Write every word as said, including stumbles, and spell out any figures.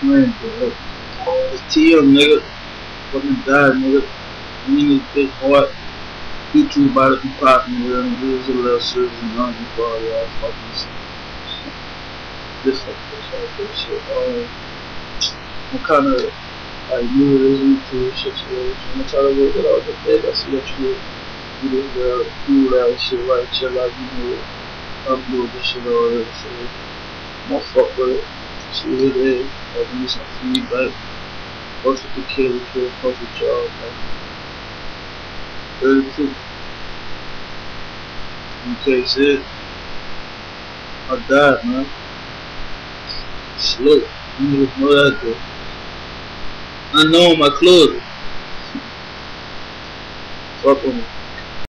man, bro. It's T M, nigga. Fucking died, nigga. I mean, this big heart. YouTube about to be popping, nigga. And here's a little service and on you for all y'all fucking shit. This like this, like this shit. Um, I'm kind of like new to this YouTube situation. I'm trying to work it out the bed. I see that you do this girl, do that shit, right? Shit like you know, upload this shit all that shit. I'm gonna fuck with it. See what it is. I'll give me some feedback. Fuck with the kid, the kid, fuck with y'all, man. thirty-two. In case it, I died, man. Slow. You niggas know that though. I know my clothes. Fuck with me.